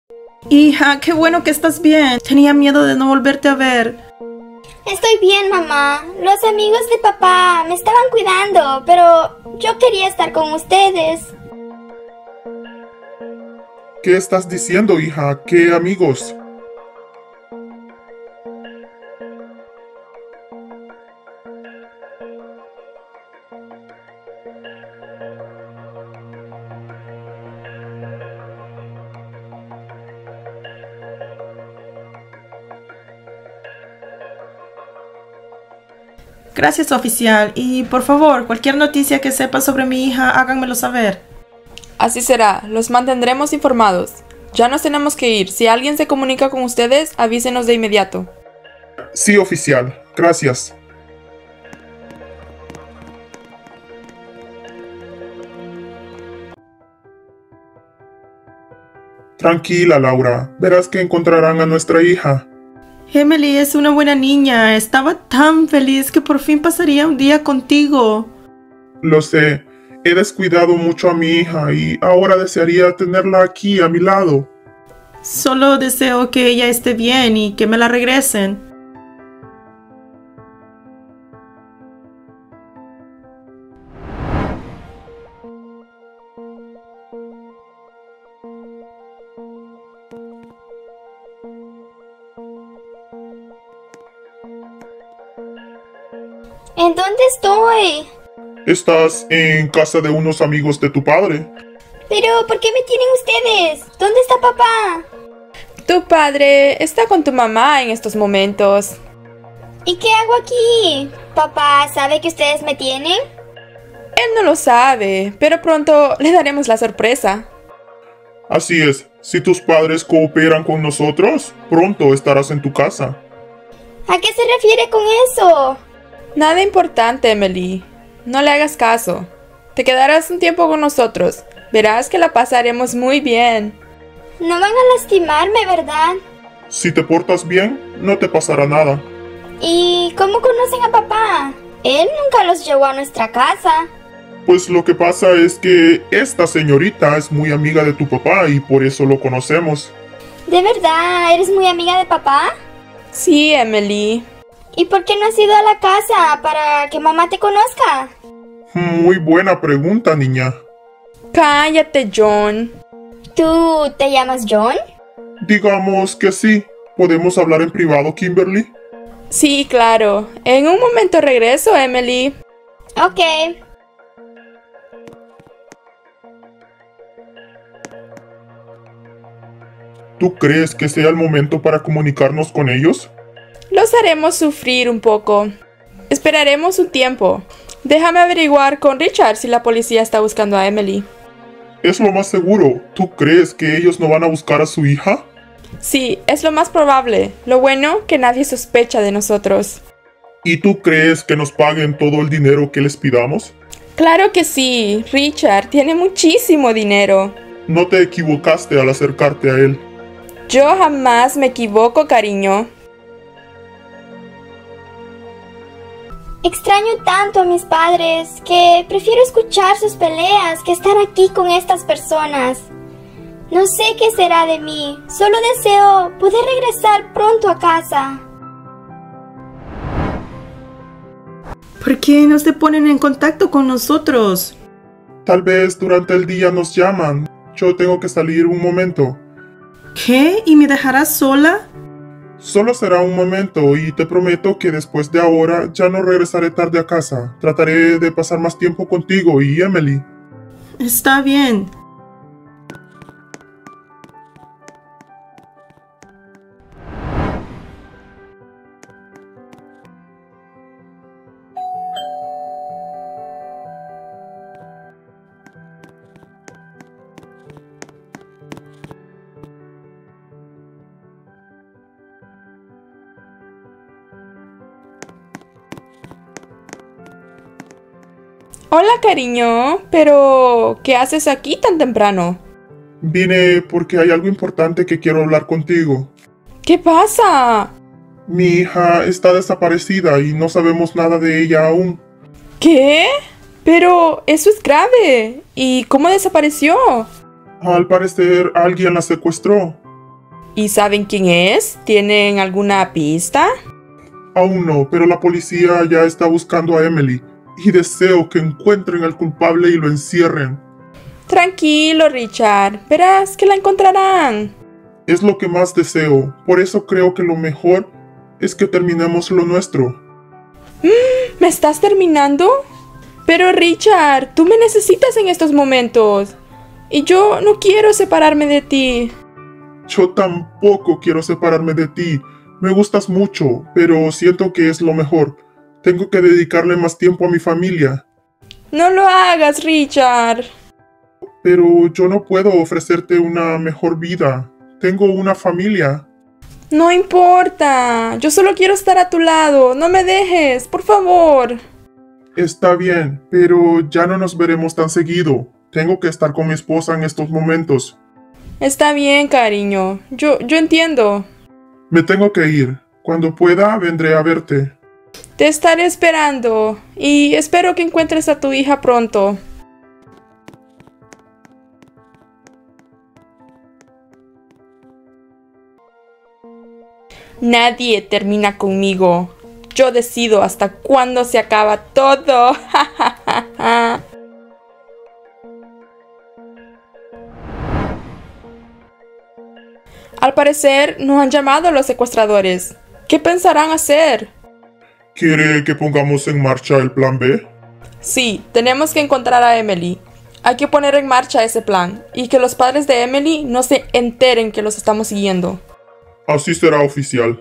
Hija, qué bueno que estás bien. Tenía miedo de no volverte a ver. Estoy bien, mamá. Los amigos de papá me estaban cuidando, pero yo quería estar con ustedes. ¿Qué estás diciendo, hija? ¿Qué amigos? Gracias, oficial. Y por favor, cualquier noticia que sepa sobre mi hija, háganmelo saber. Así será, los mantendremos informados. Ya nos tenemos que ir. Si alguien se comunica con ustedes, avísenos de inmediato. Sí, oficial. Gracias. Tranquila, Laura. Verás que encontrarán a nuestra hija. Emily es una buena niña. Estaba tan feliz que por fin pasaría un día contigo. Lo sé. He descuidado mucho a mi hija y ahora desearía tenerla aquí a mi lado. Solo deseo que ella esté bien y que me la regresen. ¿En dónde estoy? Estás en casa de unos amigos de tu padre. Pero, ¿por qué me tienen ustedes? ¿Dónde está papá? Tu padre está con tu mamá en estos momentos. ¿Y qué hago aquí? ¿Papá sabe que ustedes me tienen? Él no lo sabe, pero pronto le daremos la sorpresa. Así es. Si tus padres cooperan con nosotros, pronto estarás en tu casa. ¿A qué se refiere con eso? Nada importante, Emily. No le hagas caso. Te quedarás un tiempo con nosotros. Verás que la pasaremos muy bien. No van a lastimarme, ¿verdad? Si te portas bien, no te pasará nada. ¿Y cómo conocen a papá? Él nunca los llevó a nuestra casa. Pues lo que pasa es que esta señorita es muy amiga de tu papá y por eso lo conocemos. ¿De verdad? ¿Eres muy amiga de papá? Sí, Emily. ¿Y por qué no has ido a la casa para que mamá te conozca? Muy buena pregunta, niña. Cállate, John. ¿Tú te llamas John? Digamos que sí. ¿Podemos hablar en privado, Kimberly? Sí, claro. En un momento regreso, Emily. Ok. ¿Tú crees que sea el momento para comunicarnos con ellos? Los haremos sufrir un poco. Esperaremos un tiempo. Déjame averiguar con Richard si la policía está buscando a Emily. Es lo más seguro. ¿Tú crees que ellos no van a buscar a su hija? Sí, es lo más probable. Lo bueno que nadie sospecha de nosotros. ¿Y tú crees que nos paguen todo el dinero que les pidamos? Claro que sí. Richard tiene muchísimo dinero. No te equivocaste al acercarte a él. Yo jamás me equivoco, cariño. Extraño tanto a mis padres que prefiero escuchar sus peleas que estar aquí con estas personas. No sé qué será de mí, solo deseo poder regresar pronto a casa. ¿Por qué no se ponen en contacto con nosotros? Tal vez durante el día nos llaman. Yo tengo que salir un momento. ¿Qué? ¿Y me dejarás sola? Solo será un momento y te prometo que después de ahora ya no regresaré tarde a casa. Trataré de pasar más tiempo contigo y Emily. Está bien. Hola, cariño. Pero, ¿qué haces aquí tan temprano? Vine porque hay algo importante que quiero hablar contigo. ¿Qué pasa? Mi hija está desaparecida y no sabemos nada de ella aún. ¿Qué? Pero eso es grave. ¿Y cómo desapareció? Al parecer alguien la secuestró. ¿Y saben quién es? ¿Tienen alguna pista? Aún no, pero la policía ya está buscando a Emily y deseo que encuentren al culpable y lo encierren. Tranquilo, Richard. Verás que la encontrarán. Es lo que más deseo, por eso creo que lo mejor es que terminemos lo nuestro. ¿Me estás terminando? Pero Richard, tú me necesitas en estos momentos. Y yo no quiero separarme de ti. Yo tampoco quiero separarme de ti. Me gustas mucho, pero siento que es lo mejor. Tengo que dedicarle más tiempo a mi familia. No lo hagas, Richard. Pero yo no puedo ofrecerte una mejor vida. Tengo una familia. No importa. Yo solo quiero estar a tu lado. No me dejes, por favor. Está bien, pero ya no nos veremos tan seguido. Tengo que estar con mi esposa en estos momentos. Está bien, cariño. Yo entiendo. Me tengo que ir. Cuando pueda, vendré a verte. Te estaré esperando. Y espero que encuentres a tu hija pronto. Nadie termina conmigo. Yo decido hasta cuándo se acaba todo. Al parecer, no han llamado a los secuestradores. ¿Qué pensarán hacer? ¿Quiere que pongamos en marcha el plan B? Sí, tenemos que encontrar a Emily. Hay que poner en marcha ese plan y que los padres de Emily no se enteren que los estamos siguiendo. Así será oficial.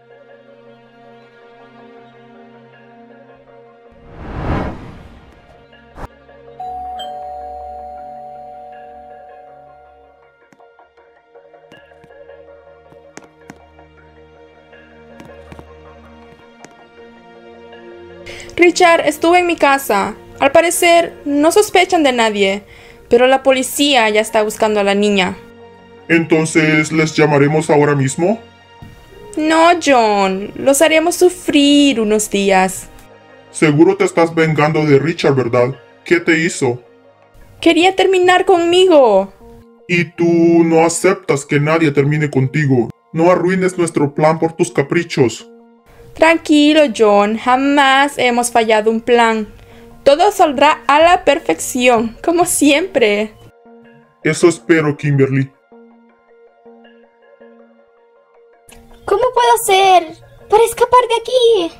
Richard, estuve en mi casa. Al parecer, no sospechan de nadie, pero la policía ya está buscando a la niña. ¿Entonces les llamaremos ahora mismo? No, John. Los haremos sufrir unos días. Seguro te estás vengando de Richard, ¿verdad? ¿Qué te hizo? Quería terminar conmigo. Y tú no aceptas que nadie termine contigo. No arruines nuestro plan por tus caprichos. Tranquilo, John. Jamás hemos fallado un plan. Todo saldrá a la perfección, como siempre. Eso espero, Kimberly. ¿Cómo puedo hacer para escapar de aquí?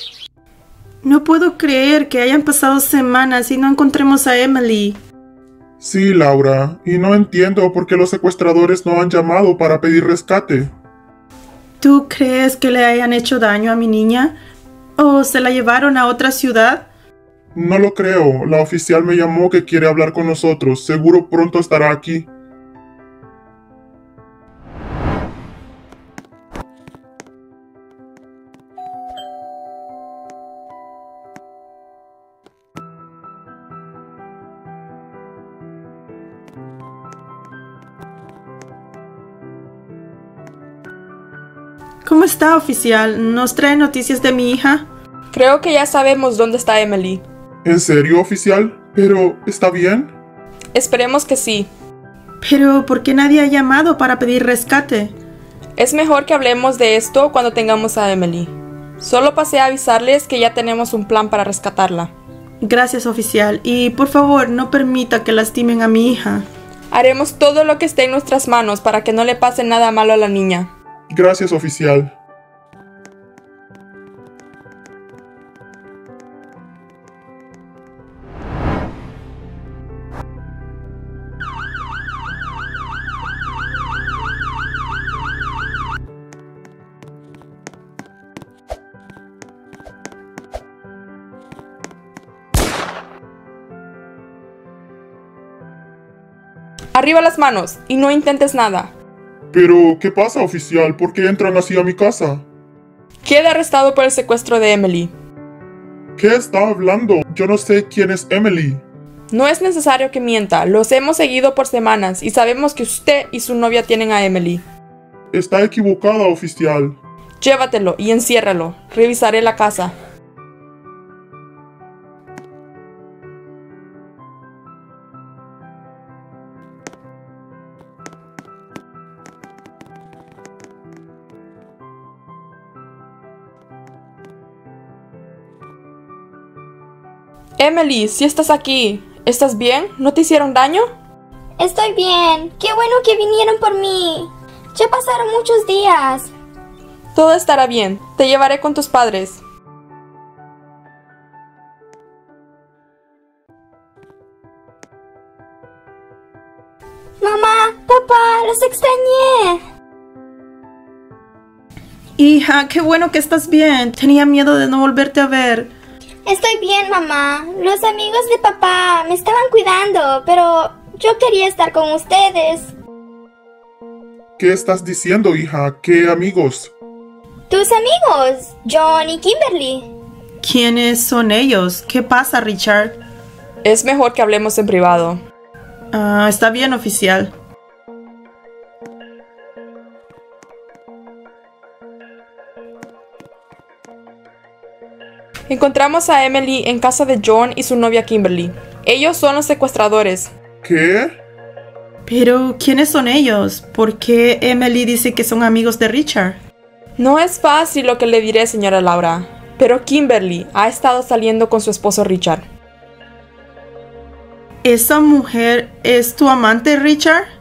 No puedo creer que hayan pasado semanas y no encontremos a Emily. Sí, Laura, y no entiendo por qué los secuestradores no han llamado para pedir rescate. ¿Tú crees que le hayan hecho daño a mi niña? ¿O se la llevaron a otra ciudad? No lo creo. La oficial me llamó que quiere hablar con nosotros. Seguro pronto estará aquí. ¿Cómo está, oficial? ¿Nos trae noticias de mi hija? Creo que ya sabemos dónde está Emily. ¿En serio, oficial? ¿Pero está bien? Esperemos que sí. Pero, ¿por qué nadie ha llamado para pedir rescate? Es mejor que hablemos de esto cuando tengamos a Emily. Solo pasé a avisarles que ya tenemos un plan para rescatarla. Gracias, oficial. Y, por favor, no permita que lastimen a mi hija. Haremos todo lo que esté en nuestras manos para que no le pase nada malo a la niña. Gracias, oficial. Arriba las manos y no intentes nada. Pero, ¿qué pasa, oficial? ¿Por qué entran así a mi casa? Queda arrestado por el secuestro de Emily. ¿Qué está hablando? Yo no sé quién es Emily. No es necesario que mienta, los hemos seguido por semanas y sabemos que usted y su novia tienen a Emily. Está equivocada, oficial. Llévatelo y enciérralo. Revisaré la casa. Emily, si estás aquí, ¿estás bien? ¿No te hicieron daño? Estoy bien. Qué bueno que vinieron por mí. Ya pasaron muchos días. Todo estará bien. Te llevaré con tus padres. Mamá, papá, los extrañé. Hija, qué bueno que estás bien. Tenía miedo de no volverte a ver. Estoy bien, mamá. Los amigos de papá me estaban cuidando, pero yo quería estar con ustedes. ¿Qué estás diciendo, hija? ¿Qué amigos? Tus amigos, John y Kimberly. ¿Quiénes son ellos? ¿Qué pasa, Richard? Es mejor que hablemos en privado. Está bien, oficial. Encontramos a Emily en casa de John y su novia Kimberly. Ellos son los secuestradores. ¿Qué? Pero, ¿quiénes son ellos? ¿Por qué Emily dice que son amigos de Richard? No es fácil lo que le diré, señora Laura, pero Kimberly ha estado saliendo con su esposo Richard. ¿Esa mujer es tu amante, Richard?